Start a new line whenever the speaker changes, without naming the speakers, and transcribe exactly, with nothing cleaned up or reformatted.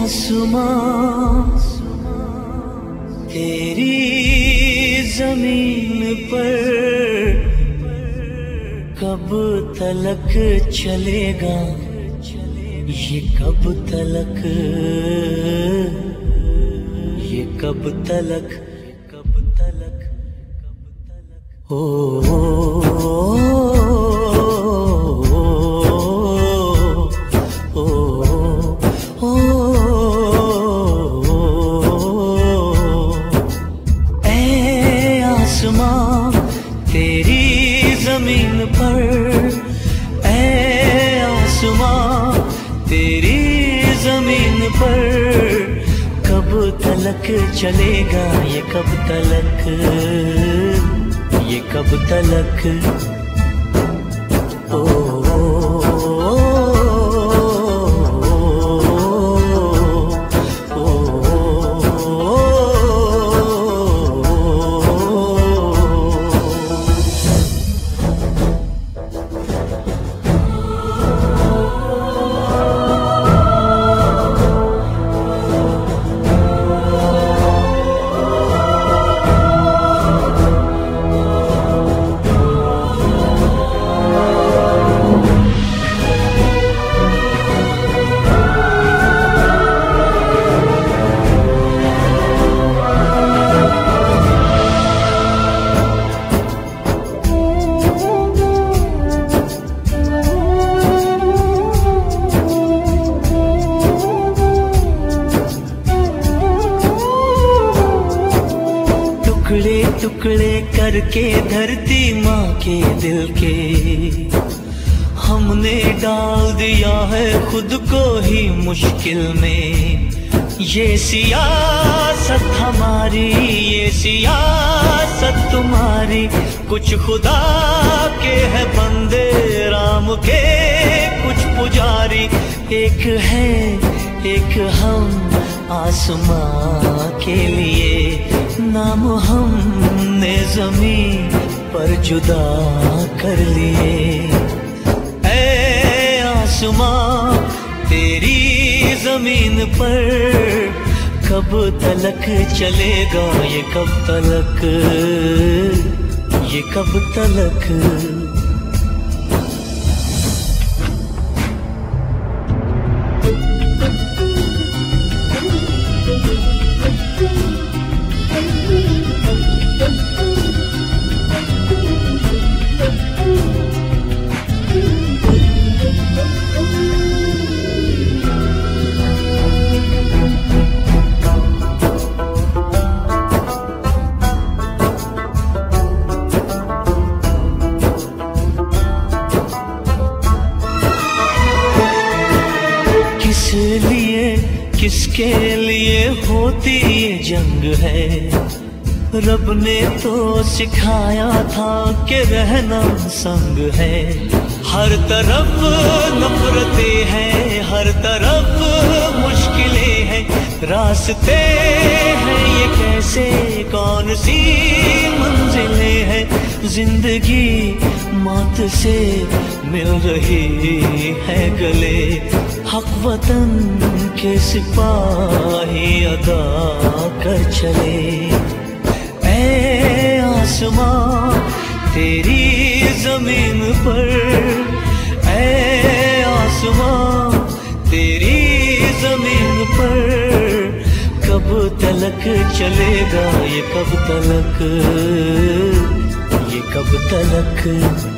आसमां तेरी जमीन पर कब तलक चलेगा, ये कब तलक, ये कब तलक, कब तलक, ओ, ओ, ओ, ओ, ऐ आसमां तेरी जमीन पर, ऐ आसमां तेरी जमीन पर कब तलक चलेगा, ये कब तलक, ये कब तलक, ओ, ओ, ओ, टुकड़े टुकड़े करके धरती माँ के दिल के हमने डाल दिया है खुद को ही मुश्किल में। ये सियासत हमारी, ये सियासत तुम्हारी, कुछ खुदा के है बंदे राम के कुछ पुजारी। एक है एक हम आसमां के लिए, नाम हमने जमीन पर जुदा कर लिए। ऐ आसमां तेरी जमीन पर कब तलक चलेगा, ये कब तलक, ये कब तलक। किस लिए किसके लिए होती ये जंग है, रब ने तो सिखाया था कि रहना संग है। हर तरफ नफरतें हैं, हर तरफ मुश्किलें हैं, रास्ते हैं ये कैसे, कौन सी मंजिलें हैं। जिंदगी मौत से मिल रही है गले, हक वतन के सिपाही अदा कर चले। ऐ आसमां तेरी जमीन पर, ऐ आसमां तेरी जमीन पर कब तलक चलेगा, ये कब तलक, ये कब तलक।